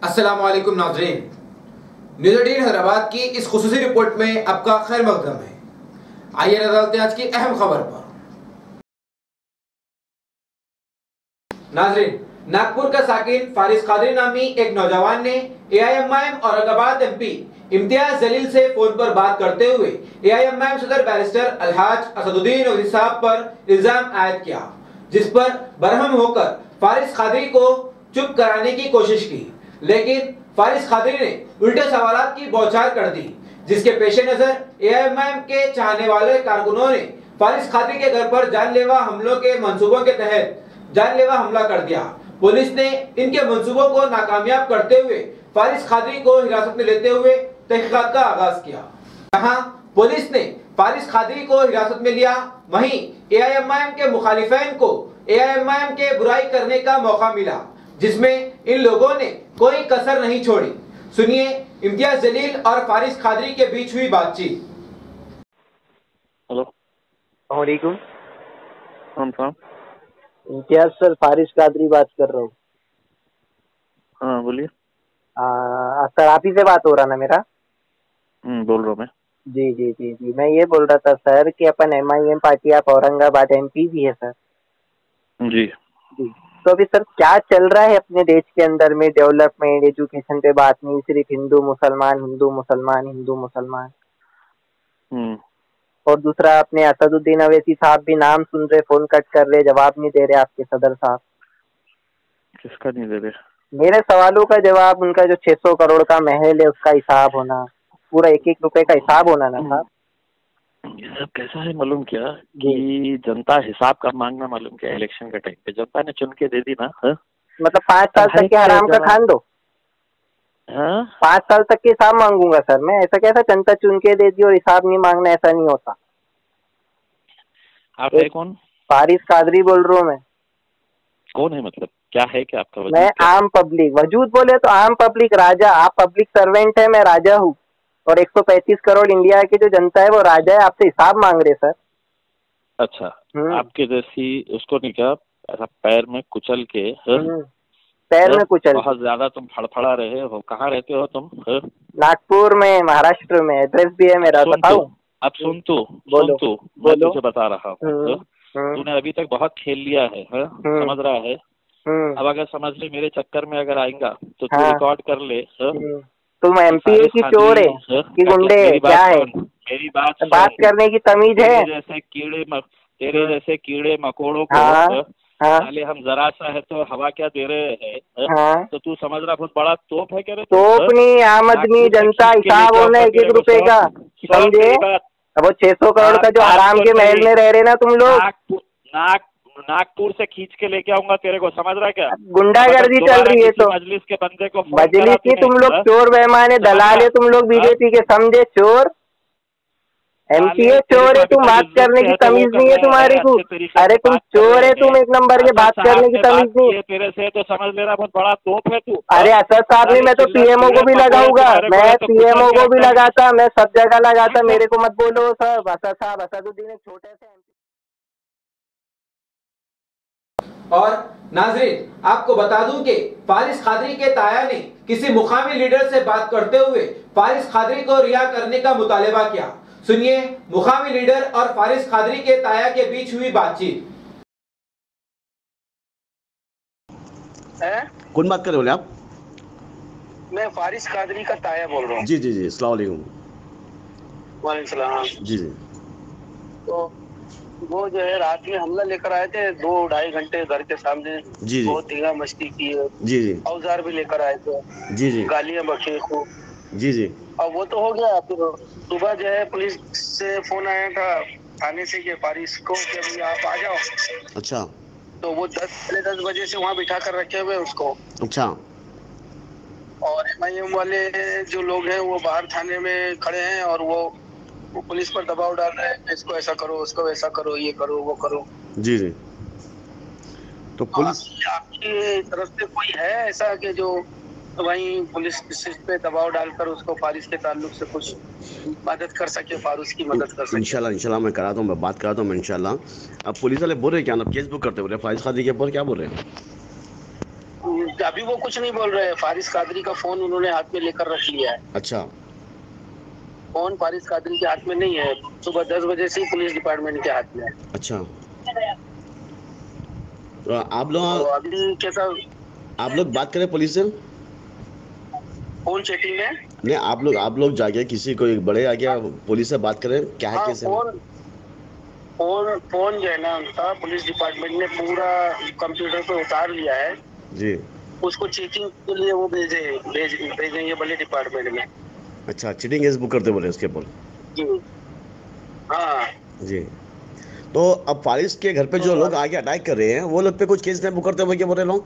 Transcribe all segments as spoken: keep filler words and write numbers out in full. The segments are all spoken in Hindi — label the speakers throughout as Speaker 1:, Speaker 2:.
Speaker 1: अस्सलाम वालेकुम नाज़रीन, न्यूज़ एटीन हैदराबाद की इस खुसूसी रिपोर्ट में आपका खैर मकदम है। आइए नजर डालते हैं आज की अहम खबर पर। नाज़रीन, नागपुर का साकिन फारिस कादरी नामी एक नौजवान ने एआईएमआईएम औरंगाबाद एमपी इम्तियाज जलील से फोन पर बात करते हुए एआईएमआईएम सदर बैरिस्टर अलहाज असदुद्दीन ओवैसी साहब पर इल्जाम आयद किया, जिस पर बरहम होकर फारिस कादरी को चुप कराने की कोशिश की, लेकिन फारिस कादरी ने उल्टे सवालात की बौछार कर दी, जिसके पेश नजर एआईएमआईएम के चाहने वाले कारकुनों ने फारिस कादरी के घर पर जानलेवा हमलों के मंसूबों के तहत जानलेवा हमला कर दिया। पुलिस ने इनके मंसूबों को नाकामयाब करते हुए फारिस कादरी को हिरासत में लेते हुए तहकीकात का आगाज किया। यहाँ पुलिस ने फारिस कादरी को हिरासत में लिया, वहीं एआईएमआईएम के मुखालिफैन को एआईएमआईएम के बुराई करने का मौका मिला, जिसमें इन लोगों ने कोई कसर नहीं छोड़ी। सुनिए इम्तियाज जलील और फारिस कादरी के बीच हुई बातचीत।
Speaker 2: हेलो,
Speaker 3: वालेकुम।
Speaker 2: कौन सा?
Speaker 3: इम्तियाज सर, फारिस कादरी बात कर रहा हूँ।
Speaker 2: हाँ बोलिए।
Speaker 3: सर आप ही से बात हो रहा ना मेरा?
Speaker 2: हम्म बोल रहा हूँ मैं।
Speaker 3: जी जी जी जी मैं ये बोल रहा था सर कि अपन एमआईएम पार्टी, आप औरंगाबाद एमपी भी है सर।
Speaker 2: जी
Speaker 3: जी तो अभी सर क्या चल रहा है अपने देश के अंदर में? डेवलपमेंट, एजुकेशन पे बात नहीं, सिर्फ हिंदू मुसलमान हिंदू मुसलमान हिंदू मुसलमान।
Speaker 2: हम्म
Speaker 3: और दूसरा, अपने असदुद्दीन अवैसी साहब भी नाम सुन रहे, फोन कट कर रहे, जवाब नहीं दे रहे आपके सदर साहब।
Speaker 2: किसका नहीं दे रहे?
Speaker 3: मेरे सवालों का जवाब, उनका जो छह सौ करोड़ का महल है उसका हिसाब होना, पूरा एक एक रुपए का हिसाब होना ना साहब।
Speaker 2: ये सब कैसा है मालूम क्या कि जनता हिसाब का मांगना मालूम क्या, इलेक्शन के टाइम पे जनता ने चुन के दे दी ना। हा?
Speaker 3: मतलब पाँच साल तक के हराम का खान दो।
Speaker 2: हाँ?
Speaker 3: पाँच साल तक के हिसाब मांगूंगा सर मैं? ऐसा कैसा जनता चुन के दे दी और हिसाब नहीं मांगना? ऐसा नहीं होता।
Speaker 2: आप है कौन?
Speaker 3: फारिस कादरी बोल रहा हूँ मैं।
Speaker 2: कौन है मतलब क्या है क्या आपका वजूद?
Speaker 3: मैं आम पब्लिक। वजूद बोले तो आम पब्लिक राजा। आप पब्लिक सर्वेंट है, मैं राजा हूँ, और एक सौ पैंतीस करोड़ इंडिया की जो जनता है वो राजा है। आपसे हिसाब मांग रहे सर।
Speaker 2: अच्छा, आपके जैसी उसको नहीं क्या ऐसा पैर में कुचल के हा?
Speaker 3: पैर में कुचल
Speaker 2: बहुत ज्यादा तुम फड़फड़ा रहे हो। कहाँ रहते हो तुम?
Speaker 3: नागपुर में, महाराष्ट्र में। एड्रेस भी है मेरा, बताऊं?
Speaker 2: अब सुन तू
Speaker 3: बोलो,
Speaker 2: सुन तू मैं तुझे बता रहा हूँ।
Speaker 3: हम्म
Speaker 2: तूने अभी तक बहुत खेल लिया है, है? समझ रहा है?
Speaker 3: हम्म
Speaker 2: अब अगर समझ ले मेरे चक्कर में अगर आएगा तो तू
Speaker 3: हाँ।
Speaker 2: रिकॉर्ड कर ले। हा?
Speaker 3: तुम एमपी है कि चोर है कि गुंडे है, क्या है?
Speaker 2: मेरी बात
Speaker 3: बात करने की तमीज है?
Speaker 2: जैसे कीड़े मक, तेरे जैसे कीड़े मकोड़ों को
Speaker 3: हाँ, हाँ,
Speaker 2: साले हम जरा सा है तो हवा क्या दे रहे हैं?
Speaker 3: हाँ।
Speaker 2: तो तू समझ रहा बहुत बड़ा तोप है क्या रे?
Speaker 3: तोप नहीं, आमदनी, जनता, हिसाब होना एक एक रुपए का, समझे? अब वो छह सौ करोड़ का जो आराम के महल में रह रहे ना तुम लोग,
Speaker 2: नाग नागपुर से खींच के लेके आऊंगा तेरे को, समझ रहा क्या?
Speaker 3: गुंडागर्दी चल रही है। तो
Speaker 2: मजलिस के बंदे को
Speaker 3: मजलिस की तुम लोग चोर बेईमान है, दलाल है तुम लोग बीजेपी के, समझे? चोर एमपी है, चोर है तुम। बात करने की तमीज नहीं है तुम्हारी कुछ। अरे तुम चोर है, तुम एक नंबर के। बात करने की तमीज नहीं है
Speaker 2: तेरे से, तो समझ लेना बहुत बड़ा तोप है तू।
Speaker 3: अरे असद साहब ने, मैं तो पीएमओ को भी लगाऊंगा, मैं पीएमओ को भी लगाता, मैं सब जगह लगाता। मेरे को मत बोलो सब। असद साहब, असदुद्दीन एक छोटे से।
Speaker 1: और नाजरीन, आपको बता दूं कि फारिस कादरी के ताया ने किसी मुकामी लीडर से बात करते हुए फारिस कादरी को रिहा करने का मुतालबा किया। सुनिए मुकामी लीडर और फारिस कादरी के ताया के बीच हुई बातचीत।
Speaker 4: कौन बात कर रहे हो आप?
Speaker 5: मैं फारिस कादरी का ताया बोल रहा हूँ।
Speaker 4: जी जी जी, अस्सलाम वालेकुम।
Speaker 5: वालेकुम सलाम।
Speaker 4: जी जी।
Speaker 5: तो वो जो है रात में हमला लेकर आए थे, दो ढाई घंटे घर के सामने।
Speaker 4: जी जी।
Speaker 5: बहुत धींगा मस्ती की है।
Speaker 4: जी जी।
Speaker 5: औजार भी लेकर आए थे।
Speaker 4: जी जी।
Speaker 5: गालियां बके खूब।
Speaker 4: जी जी।
Speaker 5: और वो तो हो गया। फिर सुबह जो है पुलिस से फोन आया था थाने से कि फारिस को कि अभी आप आ जाओ।
Speaker 4: अच्छा।
Speaker 5: तो वो दस साढ़े दस बजे से वहाँ बिठा कर रखे हुए उसको।
Speaker 4: अच्छा।
Speaker 5: और एमआईएम वाले जो लोग हैं वो बाहर थाने में खड़े हैं और वो वो पुलिस पर दबाव डाल रहे हैं, इसको ऐसा करो, उसको ऐसा करो, ये करो, वो करो।
Speaker 4: जी जी। तो पुलिस
Speaker 5: आपकी तरफ से कोई है ऐसा कि जो वहीं पुलिस पे दबाव डालकर उसको फारिस के ताल्लुक से कुछ मदद कर सके, फारिस की मदद कर सके?
Speaker 4: इंशाल्लाह इंशाल्लाह मैं कराता हूँ, मैं बात कराता हूँ मैं इंशाल्लाह। अब पुलिस वाले बोल रहे क्या ना, केस बुक करते बोल रहे फारिस कादरी के ऊपर, क्या बोल रहे हैं?
Speaker 5: अभी वो कुछ नहीं बोल रहे हैं। फारिस कादरी का फोन उन्होंने हाथ में लेकर रख लिया है।
Speaker 4: अच्छा,
Speaker 5: फोन फारिस कादरी के हाथ में नहीं है, सुबह दस बजे से ही पुलिस डिपार्टमेंट के हाथ में है।
Speaker 4: अच्छा। तो आप लोग
Speaker 5: तो अभी कैसा
Speaker 4: आप लोग बात करें पुलिस से?
Speaker 5: फोन चेकिंग में
Speaker 4: नहीं, आप लोग आप लोग जाके किसी को एक बड़े आगे पुलिस से बात करें, क्या है
Speaker 5: हाँ,
Speaker 4: कैसे?
Speaker 5: फोन फोन फोन जो है ना उनका पुलिस डिपार्टमेंट ने पूरा कंप्यूटर पे उतार लिया है
Speaker 4: जी।
Speaker 5: उसको चेकिंग के लिए वो भेजे भेज भेजेंगे बड़े डिपार्टमेंट में।
Speaker 4: अच्छा, चीटिंग केस बुक करते बोले उसके ऊपर?
Speaker 5: जी हाँ
Speaker 4: जी। तो अब फारिस के घर पे जो लोग आके अटैक कर रहे हैं वो लोग पे कुछ केस नहीं बुक करते हुए क्या बोल रहे लोग?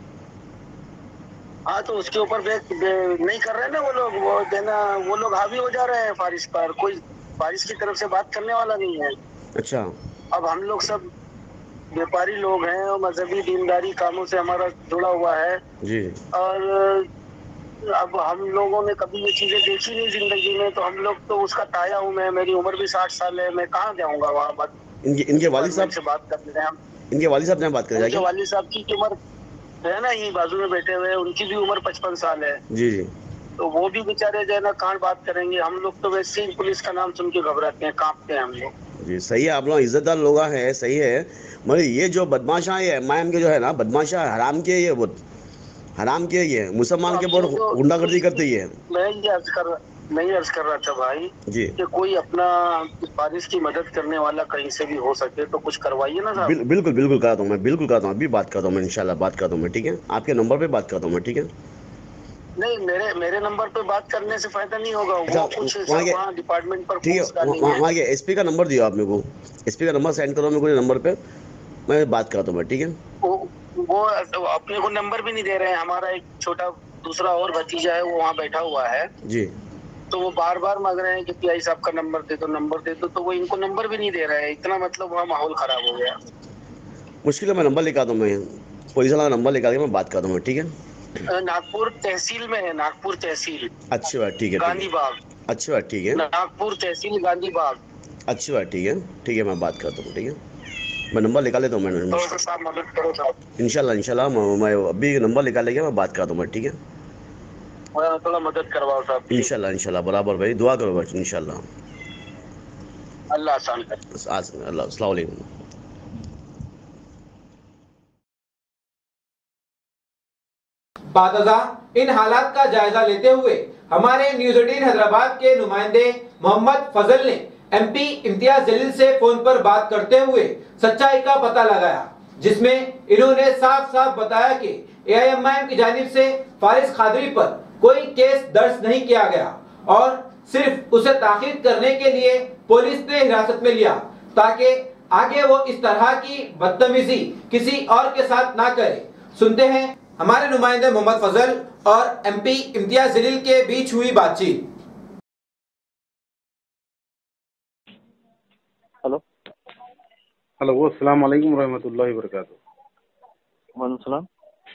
Speaker 5: हाँ, तो उसके ऊपर नहीं कर रहे ना वो लोग, वो देना वो लोग हावी हो जा रहे हैं फारिस पर। कोई फारिस की तरफ से बात करने वाला नहीं है।
Speaker 4: अच्छा।
Speaker 5: अब हम लोग सब व्यापारी लोग हैं और मजहबी दीनदारी कामों से हमारा जुड़ा हुआ है
Speaker 4: जी।
Speaker 5: और अब हम लोगों ने कभी ये चीजें देखी नहीं जिंदगी में, तो हम लोग तो उसका ताया हूँ मैं, मेरी उम्र भी साठ साल है, मैं कहाँ जाऊँगा वहाँ बात
Speaker 4: इनके इनके वालिद साहब
Speaker 5: से बात कर रहे हैं हम।
Speaker 4: इनके वालिद साहब से बात करें
Speaker 5: उनके वालिद साहब की उम्र है ना, यही बाजू में बैठे हुए हैं, उनकी भी उम्र पचपन साल है।
Speaker 4: जी जी।
Speaker 5: तो वो भी बेचारे जो है ना कहाँ बात करेंगे। हम लोग तो वैसे ही पुलिस का नाम सुन के घबराते हैं, कांपते हैं हम लोग।
Speaker 4: जी सही है, आप लोग इज्जतदार लोग हैं, सही है। मगर ये जो बदमाशा है एम आई एम के जो है ना, बदमाशा हराम के, ये वो हराम के, ये मुसलमान के बहुत गुंडागर्दी करती है।
Speaker 5: मैं ये अर्ज कर मैं ये अर्ज कर रहा था भाई
Speaker 4: जी
Speaker 5: कि कोई अपना फारिस की मदद करने वाला कहीं से भी हो सके तो कुछ करवाइए ना साहब।
Speaker 4: बिल, बिल्कुल बिल्कुल कराता हूँ मैं, बिल्कुल कराता हूँ, अभी बात करता हूँ मैं, इंशाल्लाह बात करता हूँ मैं, ठीक है? आपके नंबर पे बात करता हूँ मैं, ठीक है?
Speaker 5: नहीं, मेरे मेरे नंबर पे बात करने से फायदा नहीं होगा।
Speaker 4: अच्छा,
Speaker 5: वो कुछ
Speaker 4: वहाँ के
Speaker 5: वहाँ डिपार्टमेंट पर
Speaker 4: ठीक है,
Speaker 5: फोर्स डालेंगे।
Speaker 4: वहाँ वहाँ के एसपी का नंबर दियो आप मेरे को, एसपी का नंबर सेंड करो मेरे को नंबर पे, मैं बात करता हूँ मैं, ठीक है?
Speaker 5: वो वो अपने को नंबर भी नहीं दे रहे हैं। हमारा एक छोटा दूसरा और भतीजा है, वो वहाँ बैठा हुआ है
Speaker 4: जी।
Speaker 5: तो वो बार बार मांग रहे हैं कि पीआई साहब का नंबर दे दो, नंबर दे दो, तो वो इनको नंबर भी नहीं दे रहे हैं। इतना मतलब वहाँ माहौल खराब हो गया।
Speaker 4: मुश्किल है, मैं नंबर लेकर आता हूँ, मैं पुलिस वाला नंबर लेकर आके मैं बात करता हूँ, ठीक है?
Speaker 5: नागपुर तहसील में है, नागपुर तहसील,
Speaker 4: अच्छी बात, ठीक है,
Speaker 5: गांधी बाग।
Speaker 4: अच्छी बात, ठीक है,
Speaker 5: नागपुर तहसील गांधी बाग।
Speaker 4: अच्छी बात, ठीक है, ठीक है, मैं बात करता हूँ, ठीक है? मैं नंबर निकाल लेता हूँ, मैं
Speaker 5: तो साहब मदद करो साहब।
Speaker 4: इंशाल्लाह इंशाल्लाह मैं अभी नंबर निकाल लेके मैं बात करता हूँ मैं, ठीक है?
Speaker 5: थोड़ा मदद करवाओ साहब।
Speaker 4: इंशाल्लाह इंशाल्लाह बराबर भाई, दुआ करो बस, इंशाल्लाह।
Speaker 5: अल्लाह आसान करे।
Speaker 4: अल्लाह, अस्सलाम वालेकुम।
Speaker 1: बादजा इन हालात का जायजा लेते हुए हमारे न्यूज एटीन हैदराबाद के नुमाइंदे मोहम्मद फजल ने एमपी इम्तियाज जलील से फोन पर बात करते हुए सच्चाई का पता लगाया, जिसमें इन्होंने साफ साफ बताया कि एआईएमआईएम की जानिब से फारिस कादरी पर कोई केस दर्ज नहीं किया गया और सिर्फ उसे ताकीद करने के लिए पुलिस ने हिरासत में लिया ताकि आगे वो इस तरह की बदतमीजी किसी और के साथ ना करे। सुनते हैं हमारे नुमाइंदे मोहम्मद फजल और एमपी इम्तियाज जलील के बीच हुई बातचीत।
Speaker 2: हेलो
Speaker 6: हेलो, वो अस्सलाम वालेकुम रहमतुल्लाहि व बरकातहू।
Speaker 2: वालेकुम सलाम।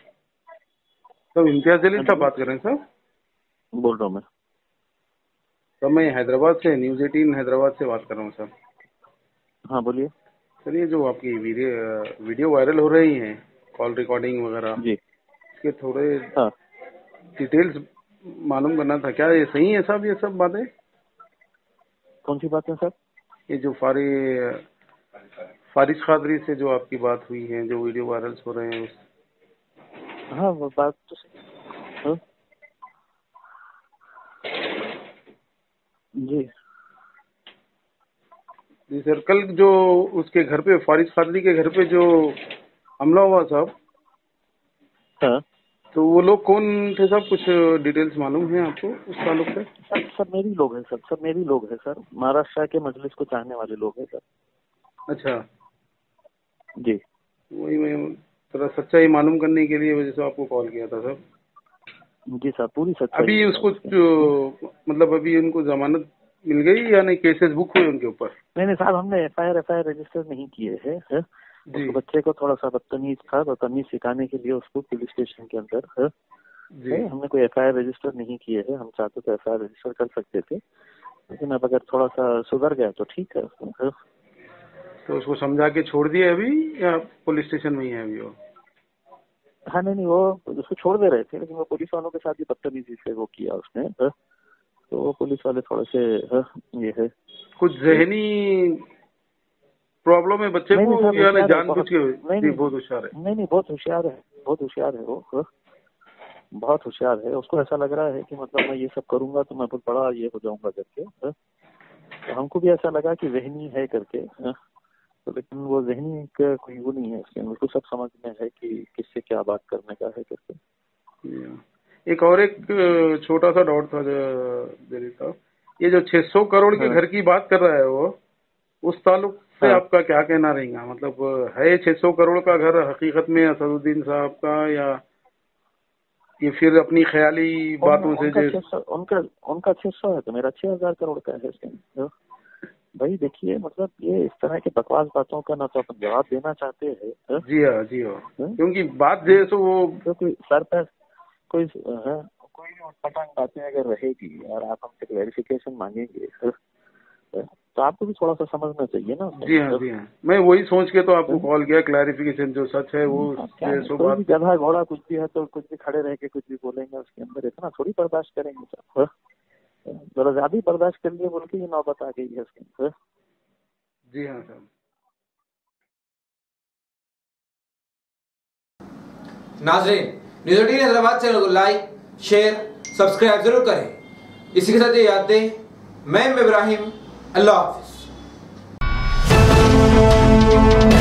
Speaker 6: सब इम्तियाज जलील साहब बात कर रहे हैं सर?
Speaker 2: बोल रहा हूँ मैं
Speaker 6: सर, मैं हैदराबाद से, न्यूज एटीन हैदराबाद से बात कर रहा हूँ सर।
Speaker 2: हाँ बोलिए
Speaker 6: सर, ये जो आपकी वीडियो वीडियो वायरल हो रही हैं, कॉल रिकॉर्डिंग वगैरह,
Speaker 2: जी,
Speaker 6: इसके थोड़े
Speaker 2: हाँ
Speaker 6: डिटेल्स मालूम करना था। क्या ये सही है साहब, ये सब बातें?
Speaker 2: कौन सी बात है सर? ये
Speaker 6: जो फारी फारिस कादरी से जो आपकी बात हुई है, जो वीडियो वायरल हो रहे हैं उस...
Speaker 2: हाँ वो बात तो सही। हाँ? जी
Speaker 6: जी सर, कल जो उसके घर पे, फारिस कादरी के घर पे जो हमला हुआ साहब,
Speaker 2: हाँ,
Speaker 6: तो वो लोग कौन थे साहब? कुछ डिटेल्स मालूम है आपको उस ताल्लुक से?
Speaker 2: सर सब मेरी लोग हैं सर, सब मेरी लोग हैं सर, महाराष्ट्र के मजलिस को चाहने वाले लोग हैं सर।
Speaker 6: अच्छा
Speaker 2: जी,
Speaker 6: वही मैं थोड़ा सच्चाई मालूम करने के लिए वजह से आपको कॉल किया था सर।
Speaker 2: जी सर, पूरी सच्चाई।
Speaker 6: अभी उसको जो, मतलब अभी उनको जमानत मिल गई या नहीं? केसेस बुक हुए उनके ऊपर?
Speaker 2: नहीं नहीं साहब, हमने F I R F I R register नहीं किए हैं। है? उस बच्चे को थोड़ा सा बदतमीज था, बदतमीज सिखाने के लिए उसको पुलिस स्टेशन के अंदर है? जी। हमने कोई एफ आई आर रजिस्टर नहीं किए हैं। हम चाहते तो एफ आई आर रजिस्टर कर सकते थे, लेकिन अब अगर थोड़ा सा सुधर गया तो ठीक है। है? तो
Speaker 6: उसको समझा के छोड़ दिया अभी या पुलिस स्टेशन में ही है अभी वो?
Speaker 2: हाँ नहीं नहीं वो उसको छोड़ दे रहे थे, लेकिन वो पुलिस वालों के साथ भी बदतमीजी से वो किया उसने, है? तो वो पुलिस वाले थोड़े से है, ये है
Speaker 6: कुछ जहनी प्रॉब्लम है बच्चे को या नहीं जानबूझ के? नहीं बहुत होशियार है।
Speaker 2: नहीं नहीं बहुत होशियार है, बहुत होशियार है वो, है? बहुत होशियार है। उसको ऐसा लग रहा है कि मतलब मैं ये सब करूंगा तो मैं बहुत बड़ा ये हो जाऊंगा करके, है? तो हमको भी ऐसा लगा कि जहनी है करके, है? तो लेकिन वो जहनी का कोई वो नहीं है उसके, उसको सब समझ में है कि किससे क्या बात करने का है करके।
Speaker 6: एक और एक छोटा सा डाउट था जलील साहब, ये जो छह सौ करोड़ के घर की बात कर रहा है वो, उस ताल्लुक से आपका क्या कहना रहेगा? मतलब है छह सौ करोड़ का घर हकीकत में असदुद्दीन साहब का, या ये फिर अपनी ख्याली बातों से?
Speaker 2: जैसे उनका उनका छह सौ है तो मेरा छह हजार करोड़ का है इसके। भाई देखिए, मतलब ये इस तरह की बकवास बातों का ना तो अपन जवाब देना चाहते हैं।
Speaker 6: जी हाँ जी हाँ, क्योंकि बात जो है तो वो
Speaker 2: तो कोई सर पर कोई है, कोई पटांग बातें अगर रहेगी और आप हमसे क्लैरिफिकेशन मांगेंगे तो आपको भी थोड़ा सा समझना चाहिए ना।
Speaker 6: जी हाँ जी हाँ, मैं वही सोच के तो आपको कॉल किया, क्लैरिफिकेशन जो सच है वो बात।
Speaker 2: गधा घोड़ा कुछ भी है तो कुछ भी खड़े रह के कुछ भी बोलेंगे, उसके अंदर इतना थोड़ी बर्दाश्त करेंगे सब। जरा ज्यादा ही बर्दाश्त कर लिए बोल के ये नौबत आ गई है उसके अंदर।
Speaker 6: जी हाँ सर।
Speaker 1: नाज़रीन, न्यूज़ एटीन हैदराबाद चैनल को लाइक शेयर सब्सक्राइब जरूर करें। इसी के साथ ये याद दें, मैं इब्राहिम, अल्लाह हाफिज।